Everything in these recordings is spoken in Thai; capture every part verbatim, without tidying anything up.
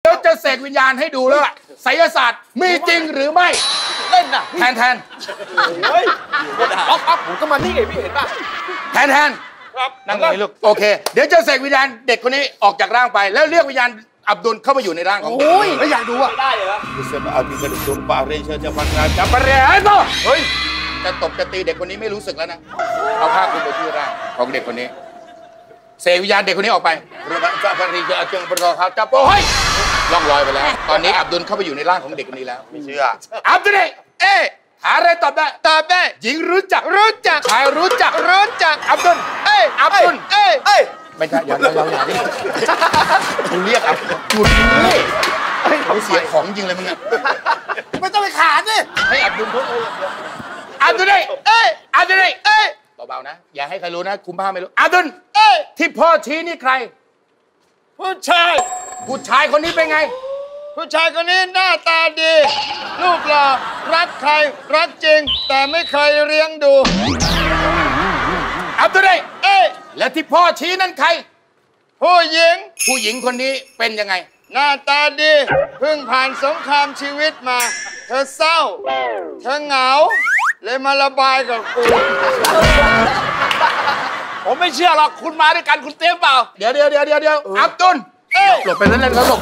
ยวจะเสกวิญญาณให้ดูแล้วไสยศาสตร์มีจริงหรือไม่เล่นน่ะแทนแทนเฮ้ยอ๊อฟอ๊อฟผมก็มานี่ไงพี่เห็นป่ะแทนแทนครับนั่งตรงนี้ลูกโอเคเดี๋ยวจะเสกวิญญาณเด็กคนนี้ออกจากร่างไปแล้วเรียกวิญญาณอับดุลเข้ามาอยู่ในร่างของโอ้ยแล้วอยากดูอ่ะได้เหรอเสพอาบิกระดุมปาเรเชจะพันราจับประเรไอ้ต่อเฮ้ยจะตบจะตีเด็กคนนี้ไม่รู้สึกแล้วนะเอาผ้าคลุมไปที่ร่างของเด็กคนนี้เสกวิญญาณเด็กคนนี้ออกไปเรื่องจับประเรเชจะจังประเขาจับโอ้ยล่องลอยไปแล้วตอนนี้อับดุลเข้าไปอยู่ในร่างของเด็กคนนี้แล้วไม่เชื่ออับดุลเอ๊ะหาอะไรตอบได้ตอบได้หญิงรู้จักรู้จักชายรู้จักรู้จักอับดุลเอ้ยอับดุลเอ้ยเอ้ยไม่ใช่อย่าอย่าอย่าดิคุณเรียกอับดุลนี่เขาเสียของจริงเลยมึงอ่ะไม่ต้องไปขาดดิให้อับดุลพูดเอ้ยอับดุลเอ้ยอับดุลเอ้ยเบาๆนะอย่าให้ใครรู้นะคุมผ้าไม่รู้อับดุลเอ้ยที่พ่อชี้นี่ใครผู้ชายผู้ชายคนนี้เป็นไงผู้ชายคนนี้หน้าตาดีรูปหล่อรักใครรักจริงแต่ไม่เคยเลี้ยงดูอับดุลเอ้ยและที่พ่อชี้นั่นใครผู้หญิงผู้หญิงคนนี้เป็นยังไงหน้าตาดีเพิ่งผ่านสงครามชีวิตมาเธอเศร้าเธอเหงาเลยมาระบายกับกูผมไม่เชื่อหรอกคุณมาด้วยกันคุณเตรียมเปล่าเดี๋ยวเดี๋ยวเดี๋ยวเดี๋ยวอับดุลหลบไปนั่นแล้วหลบไป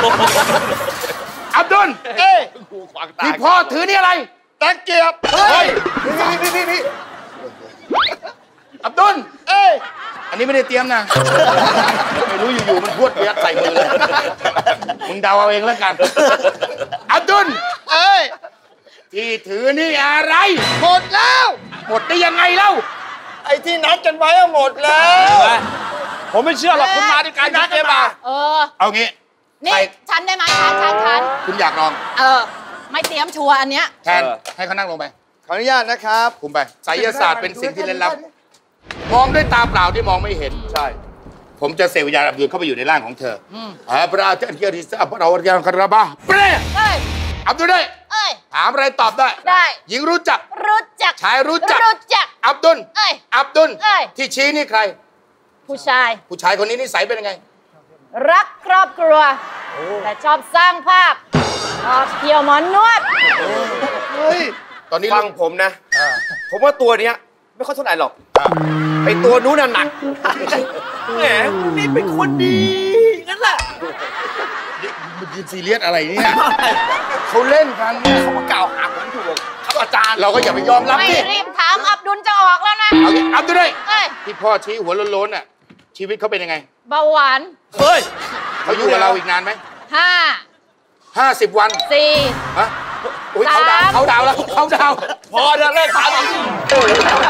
อับดุลเอ้ยที่พ่อถือนี่อะไรตะเกียบเฮ้ยพี่พี่พี่อับดุลเอ้ยอันนี้ไม่ได้เตรียมนะไม่รู้อยู่ๆมันพวดยัดใส่มือเลยมึงเดาเอาเองแล้วกันอับดุลเอ้ยที่ถือนี่อะไรหมดแล้วหมดได้ยังไงเล่าไอ้ที่นัดกันไว้หมดแล้วผมไม่เชื่อหรอกคุณมาด้วยกันเตรียมเปล่าเออเอางี้นี่ฉันได้ไหมฉันฉันฉันคุณอยากลองเออไม่เตรียมชัวร์อันเนี้ยแทนให้เขานั่งลงไปขออนุญาตนะครับคุมไปไสยศาสตร์เป็นสิ่งที่ลึกลับมองด้วยตาเปล่าที่มองไม่เห็นใช่ผมจะเสกวิญญาณอับดุลเข้าไปอยู่ในร่างของเธออ่าพระอาจารย์เกียรติศักดิ์เราเรียนคาราบาเปรย์อับดุลได้ถามอะไรตอบได้ได้หญิงรู้จักรู้จักชายรู้จักรู้จักอับดุลอับดุลเอ้ยที่ชี้นี่ใครผู้ชายผู้ชายคนนี้นิสัยเป็นยังไงรักครอบครัวแต่ชอบสร้างภาพชอบเกี่ยวหมอนนวดเฮ้ยตอนนี้ฟังผมนะผมว่าตัวเนี้ยไม่ค่อยเท่าไหร่หรอกไอตัวนู้นน่ะหนักแหมนี่เป็นคนดีงั้นแหละมันยืนซีเรียสอะไรเนี่ยเขาเล่นกันเนี่ยเขามากล่าวหาผมถูกครับอาจารย์เราก็อย่าไปยอมรับดิไม่รีบถามอับดุลจะออกแล้วนะอับดุลเลยที่พ่อชี้หัวโล้นๆน่ะชีวิตเขาเป็นยังไงเบาหวานเฮ้ยเขาอยู่กับเราอีกนานไหมห้าห้าสิบวันสี่ฮะอุ้ยเขาดาวเขาดาวแล้วเขาดาวพอเดี๋ยวเลิกถาม